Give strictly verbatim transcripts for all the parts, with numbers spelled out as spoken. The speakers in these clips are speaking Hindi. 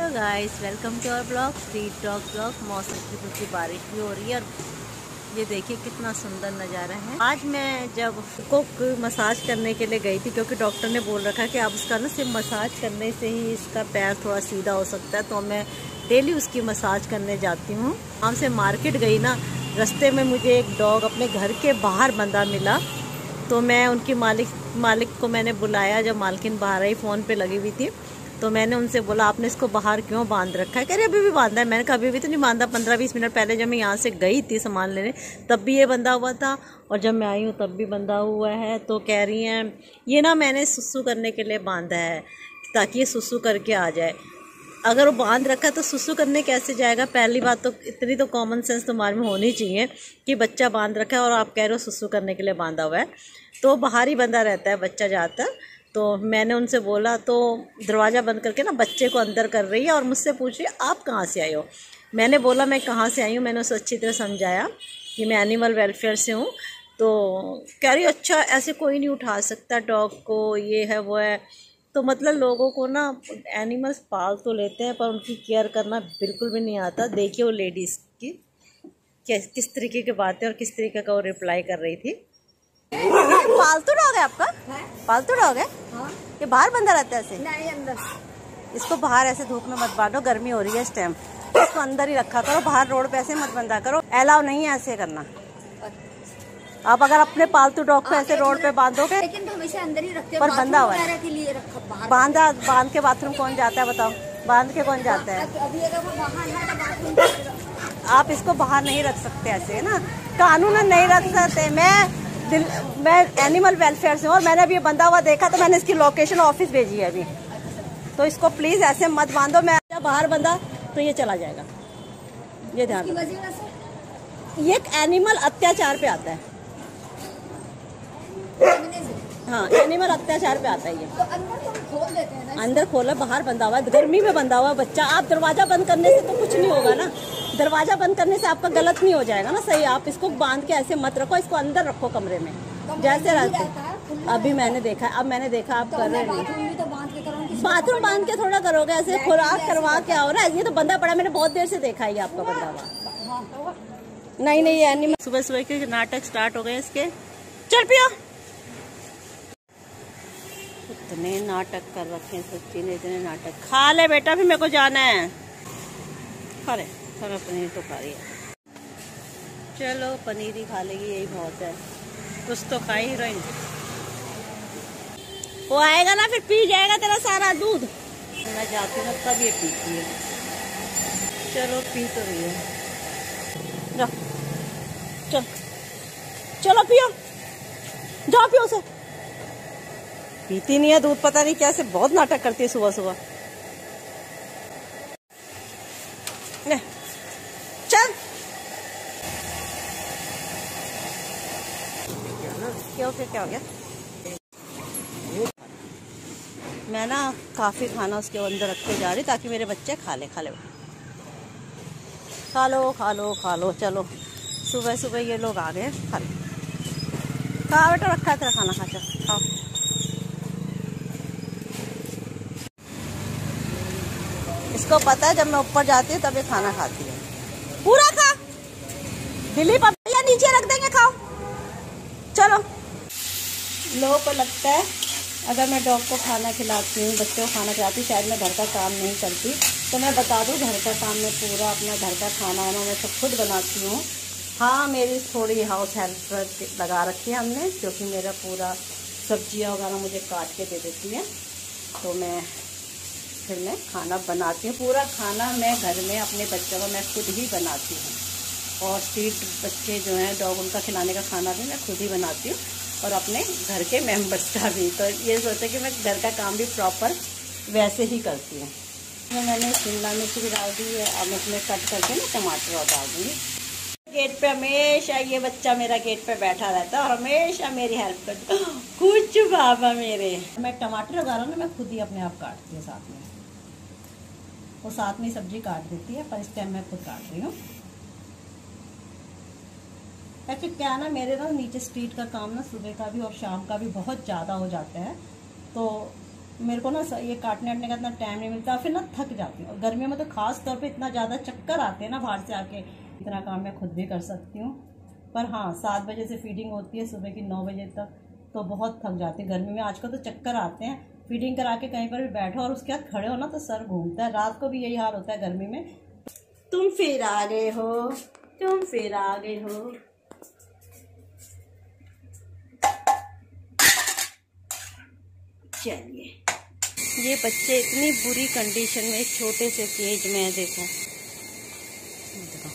Hello guys, welcome to our blog street dog blog. मौसम की दूसरी बारिश भी हो रही है और ये देखिए कितना सुंदर नज़ारा है। आज मैं जब उसको मसाज करने के लिए गई थी, क्योंकि डॉक्टर ने बोल रखा है कि आप उसका ना सिर्फ मसाज करने से ही इसका पैर थोड़ा सीधा हो सकता है, तो मैं डेली उसकी मसाज करने जाती हूँ। वहाँ से मार्केट गई ना, रास्ते में मुझे एक डॉग अपने घर के बाहर बंधा मिला, तो मैं उनकी मालिक मालिक को मैंने बुलाया। जब मालकिन बाहर आई, फ़ोन पे लगी हुई थी, तो मैंने उनसे बोला आपने इसको बाहर क्यों बांध रखा है? कह रहे अभी भी बांधा है। मैंने कहा अभी भी तो नहीं बांधा, पंद्रह बीस मिनट पहले जब मैं यहाँ से गई थी सामान लेने तब भी ये बंधा हुआ था, और जब मैं आई हूँ तब भी बंधा हुआ है। तो कह रही हैं ये ना मैंने सुसु करने के लिए बांधा है ताकि ये सुसु करके आ जाए। अगर वो बांध रखा है तो सुसु करने कैसे जाएगा? पहली बात तो इतनी तो कॉमन सेंस तुम्हारे में होनी चाहिए कि बच्चा बांध रखा है और आप कह रहे हो सुसु करने के लिए बांधा हुआ है, तो बाहर ही बंधा रहता है बच्चा ज़्यादातर। तो मैंने उनसे बोला, तो दरवाज़ा बंद करके ना बच्चे को अंदर कर रही है और मुझसे पूछ रही है आप कहाँ से आए हो। मैंने बोला मैं कहाँ से आई हूँ, मैंने उसे अच्छी तरह समझाया कि मैं एनिमल वेलफेयर से हूँ। तो कह रही अच्छा ऐसे कोई नहीं उठा सकता डॉग को, ये है वो है। तो मतलब लोगों को ना एनिमल्स पाल तो लेते हैं पर उनकी केयर करना बिल्कुल भी नहीं आता। देखिए वो लेडीज़ की किस तरीके की बातें और किस तरीके का वो रिप्लाई कर रही थी। पालतू डॉग है आपका? पालतू डॉग है? हाँ। ये बाहर बंधा रहता है ऐसे? नहीं, अंदर। इसको बाहर ऐसे धूप में मत बांधो, गर्मी हो रही है इस टाइम, इसको अंदर ही रखा करो, बाहर रोड पे ऐसे मत बंधा करो, अलाउ नहीं है ऐसे करना। आप अगर अपने पालतू डॉग को ऐसे रोड पे बांधोगे, लेकिन तो हमेशा अंदर ही रखते हैं, पर बंधा हुआ है। बांधा बांध के बाथरूम कौन जाता है बताओ? बांध के कौन जाता है? आप इसको बाहर नहीं रख सकते ऐसे ना, कानून नहीं रख सकते। मैं दिल मैं एनिमल वेलफेयर से हूँ और मैंने अभी ये बंधा हुआ देखा तो मैंने इसकी लोकेशन ऑफिस भेजी है अभी। तो इसको प्लीज ऐसे मत बांधो। मैं बाहर बंधा तो ये चला जाएगा, ये ध्यान रखो। ये एक एनिमल अत्याचार पे आता है। हाँ, एनिमल अत्याचार पे आता है ये। तो अंदर तो खोल देते हैं ना? अंदर खोला, बाहर बंधा हुआ है, गर्मी में बंधा हुआ बच्चा। आप दरवाजा बंद करने से तो कुछ नहीं होगा ना, दरवाजा बंद करने से आपका गलत नहीं हो जाएगा ना, सही। आप इसको बांध के ऐसे मत रखो, इसको अंदर रखो कमरे में जैसे रहते। अभी मैंने देखा, अब मैंने देखा आप कर रहे नहीं। बाथरूम बांध के थोड़ा करोगे ऐसे, खुराक करवा के आओ ना। ये तो बंधा पड़ा, मैंने बहुत देर से देखा है आपका बंधा हुआ। नहीं नहीं, ये एनिमल सुबह सुबह के नाटक स्टार्ट हो गए इसके। चल पियो, इतने नाटक कर रखे हैं सच्ची ने, इतने नाटक। खा ले बेटा, फिर मेरे को जाना है। खा ले, थोड़ा पनीर तो खा रही है। चलो पनीर ही खा लेगी, यही बहुत है। कुछ तो खा ही रही। वो आएगा ना फिर पी जाएगा तेरा सारा दूध। मैं जाती हूँ तब ये पीती है। चलो पी तो रही है, जाओ चल, चलो पियो, जाओ पियो उसे। पीती नहीं है दूध, पता नहीं कैसे बहुत नाटक करती है सुबह सुबह। ले चल, क्या हो गया क्या हो गया? मैं ना काफी खाना उसके अंदर रख के जा रही ताकि मेरे बच्चे खा ले खा ले खा लो खा लो खा लो। चलो सुबह सुबह ये लोग आ गए, खा लो, खा बेटा, रखा है तेरा खाना, खा चल खाओ। इसको पता है जब मैं ऊपर जाती हूँ तब ये खाना खाती है। पूरा खा, दिल्ली पपैया नीचे रख देंगे, खाओ। चलो, लोगों को लगता है अगर मैं डॉग को खाना खिलाती हूँ, बच्चों को खाना खिलाती हूँ, शायद मैं घर का काम नहीं करती। तो मैं बता दूँ, घर का काम में पूरा अपना घर का खाना वाना मैं सब खुद बनाती हूँ। हाँ, मेरी थोड़ी हाउस हेल्प लगा रखी है हमने, क्योंकि मेरा पूरा सब्जियाँ वगैरह मुझे काट के दे देती है, तो मैं फिर मैं खाना बनाती हूँ। पूरा खाना मैं घर में अपने बच्चों को मैं खुद ही बनाती हूँ, और स्ट्रीट बच्चे जो हैं डॉग, उनका खिलाने का खाना भी मैं खुद ही बनाती हूँ, और अपने घर के मेंबर्स का भी। तो ये सोचते कि मैं घर का काम भी प्रॉपर वैसे ही करती हूँ। मैंने शिमला मिर्च भी डाल दी है, अब इसमें कट करके ना टमाटर और डाल दूँगी। गेट पे हमेशा ये बच्चा मेरा गेट पे बैठा रहता है और हमेशा मेरी हेल्प करता है। कुछ बाबा मेरे, मैं टमाटर लगा रहा हूँ ना, मैं खुद ही अपने आप काटती हूँ, साथ में वो साथ में सब्जी काट देती है, पर इस टाइम मैं खुद काट रही हूँ। एक्चुअली क्या ना, मेरे ना नीचे स्ट्रीट का काम ना सुबह का भी और शाम का भी बहुत ज़्यादा हो जाता है, तो मेरे को ना ये काटने वाटने का इतना टाइम नहीं मिलता, फिर ना थक जाती हूँ। और गर्मियों में तो खास तौर पे इतना ज़्यादा चक्कर आते हैं ना बाहर से आके, इतना काम मैं खुद भी कर सकती हूँ। पर हाँ, सात बजे से फीडिंग होती है सुबह की नौ बजे तक, तो बहुत थक जाती है गर्मी में। आजकल तो चक्कर आते हैं, फीडिंग करा के कहीं पर भी बैठो और उसके बाद खड़े हो ना तो सर घूमता है। रात को भी यही हाल होता है गर्मी में। तुम फिर आ गए हो, तुम फिर आ गए हो। चलिए, ये बच्चे इतनी बुरी कंडीशन में एक छोटे से केज में है, देखो देखो।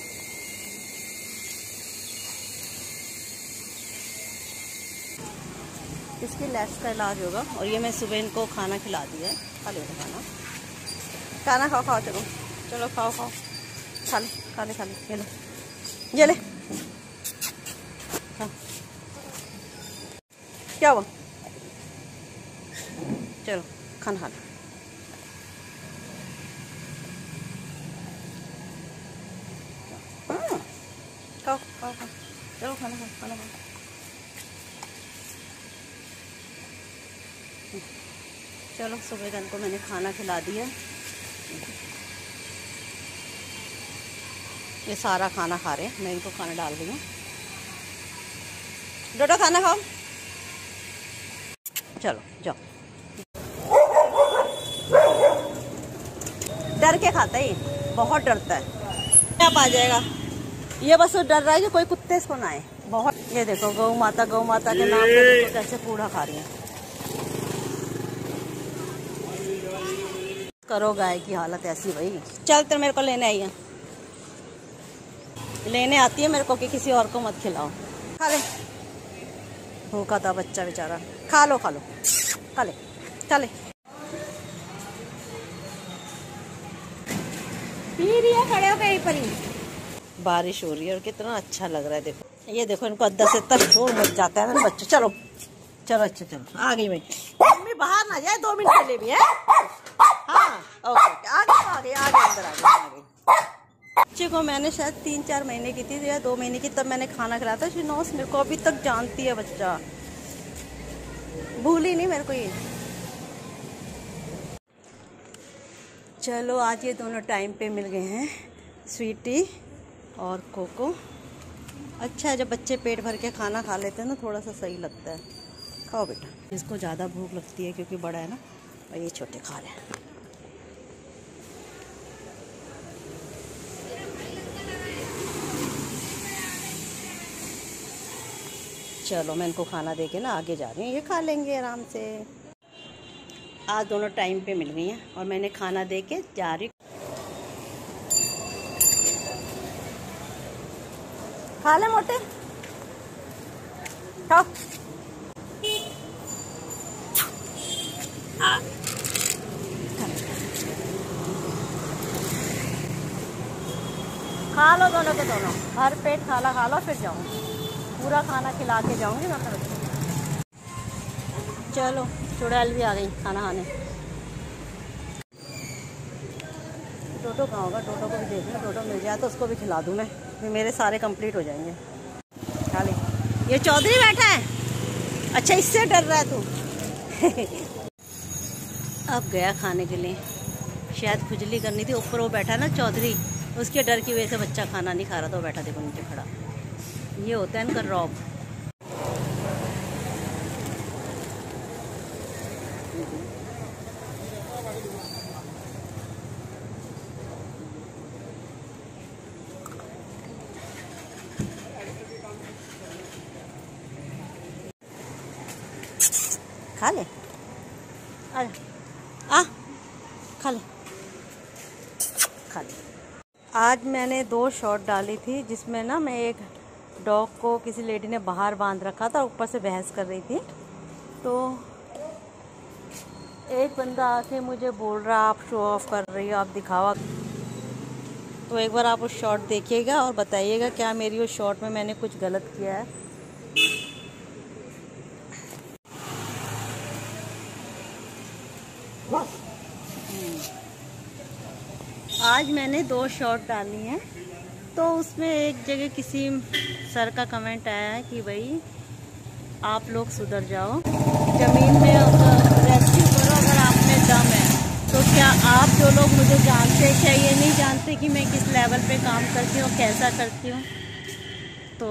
इसकी लैप्स का इलाज होगा। और ये मैं सुबह इनको खाना खिला दिया है। खा लो खाना, खाना खाओ खाओ, चलो चलो खाओ खाओ, खा ले खा ले खा ले, ये ले ये ले। हाँ, क्या हुआ? चलो खाना खा लो। हाँ, खाओ खाओ खाओ, चलो खाना खाओ खाना खाओ। चलो, सुबह का इनको मैंने खाना खिला दिया। ये सारा खाना खा रहे हैं, मैं इनको खाना डाल रही हूँ। डोडो खाना खाओ, चलो जाओ। डर के खाता है, ये बहुत डरता है। क्या आ जाएगा, ये बस डर रहा है कि कोई कुत्ते इसको ना आए बहुत। ये देखो गौ माता, गौ माता के नाम पे देखो कैसे कूड़ा खा रही है। करो, गाय की हालत ऐसी भाई। चल, तो मेरे को लेने आई है, लेने आती है मेरे को कि किसी और को मत खिलाओ। खा ले, भूखा था बच्चा बेचारा। खा लो खा लो, खा ले खा ले। पी रही है खड़े हो कहीं पर ही। बारिश हो रही है और कितना अच्छा लग रहा है। देखो ये देखो, इनको अद्दा से तक शोर मच जाता है ना बच्चे। चलो चलो, अच्छा चलो, आ गई मैं। मम्मी बाहर ना जाए, दो मिनट के लिए भी है। हाँ ओके, आ गई आ गई आ गई अंदर आ गई आ गई। बच्चे को मैंने शायद तीन चार महीने की थी या दो महीने की, तब मैंने खाना खिलाया था। शिनोस मेरे को अभी तक जानती है, बच्चा भूली नहीं मेरे को ये। चलो, आज ये दोनों टाइम पे मिल गए हैं, स्वीटी और कोको। अच्छा है जब बच्चे पेट भर के खाना खा लेते हैं ना, थोड़ा सा सही लगता है। खाओ बेटा, इसको ज़्यादा भूख लगती है क्योंकि बड़ा है ना, और ये छोटे खा रहे हैं। चलो, मैं इनको खाना दे के ना आगे जा रही हूँ, ये खा लेंगे आराम से। आज दोनों टाइम पे मिल गई हैं और मैंने खाना दे के जा रही। खा ले मोटे, खाओ। खा लो दोनों के दोनों, भर पेट खाना खा लो, फिर जाऊँ। पूरा खाना खिला के जाऊंगी मैं तो। चलो, चुड़ैल भी आ गई खाना खाने। टोटो कहाँ होगा, टोटो को भी देख लो, टोटो मिल जाए तो उसको भी खिला दूँ मैं, फिर मेरे सारे कंप्लीट हो जाएंगे। खा ले। ये चौधरी बैठा है, अच्छा इससे डर रहा है तू। अब गया खाने के लिए, शायद खुजली करनी थी। ऊपर वो बैठा है ना चौधरी, उसके डर की वजह से बच्चा खाना नहीं खा रहा था। वो बैठा देखो नीचे खड़ा। ये होता है इनका रॉब। खा ले, आ आ खा ले खा ले। आज मैंने दो शॉट डाली थी, जिसमें ना मैं एक डॉग को किसी लेडी ने बाहर बांध रखा था, ऊपर से बहस कर रही थी। तो एक बंदा आके मुझे बोल रहा, आप शो ऑफ कर रही हो, आप दिखावा। तो एक बार आप उस शॉट देखिएगा और बताइएगा क्या मेरी उस शॉट में मैंने कुछ गलत किया है। आज मैंने दो शॉट डाली हैं, तो उसमें एक जगह किसी सर का कमेंट आया है कि भाई आप लोग सुधर जाओ, ज़मीन में रेस्क्यू करो अगर आप आप जो लोग मुझे जानते हैं, क्या ये नहीं जानते कि मैं किस लेवल पे काम करती हूँ, कैसा करती हूँ? तो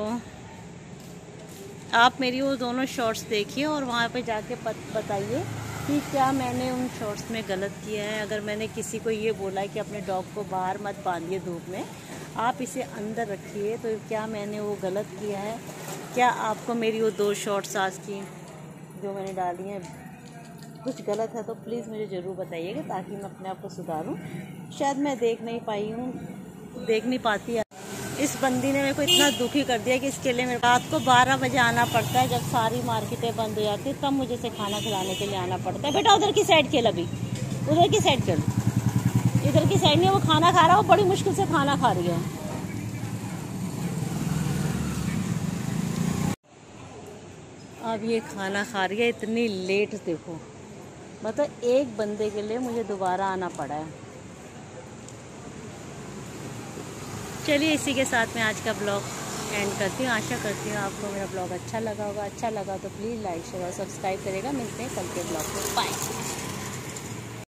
आप मेरी वो दोनों शॉर्ट्स देखिए और वहाँ पे जाके बताइए कि क्या मैंने उन शॉर्ट्स में गलत किया है। अगर मैंने किसी को ये बोला है कि अपने डॉग को बाहर मत बांधिए धूप में, आप इसे अंदर रखिए, तो क्या मैंने वो गलत किया है? क्या आपको मेरी वो दो शॉर्ट्स आज की जो मैंने डाली हैं कुछ गलत है तो प्लीज़ मुझे ज़रूर बताइएगा, ताकि मैं अपने आप को सुधारूं। शायद मैं देख नहीं पाई हूँ, देख नहीं पाती। इस बंदी ने मेरे को इतना दुखी कर दिया कि इसके लिए मेरे रात को बारह बजे आना पड़ता है, जब सारी मार्केटें बंद हो जाती है, तब मुझे इसे खाना खिलाने के लिए आना पड़ता है। बेटा उधर की साइड खेल, अभी उधर की साइड चल, इधर की साइड नहीं। वो खाना खा रहा है, वो बड़ी मुश्किल से खाना खा रही है। अब ये खाना खा रही है इतनी लेट, देखो मतलब एक बंदे के लिए मुझे दोबारा आना पड़ा है। चलिए इसी के साथ मैं आज का ब्लॉग एंड करती हूँ। आशा करती हूँ आपको मेरा ब्लॉग अच्छा लगा होगा। अच्छा लगा तो प्लीज़ लाइक शेयर और सब्सक्राइब करेगा। मिलते हैं कल के ब्लॉग में। बाय।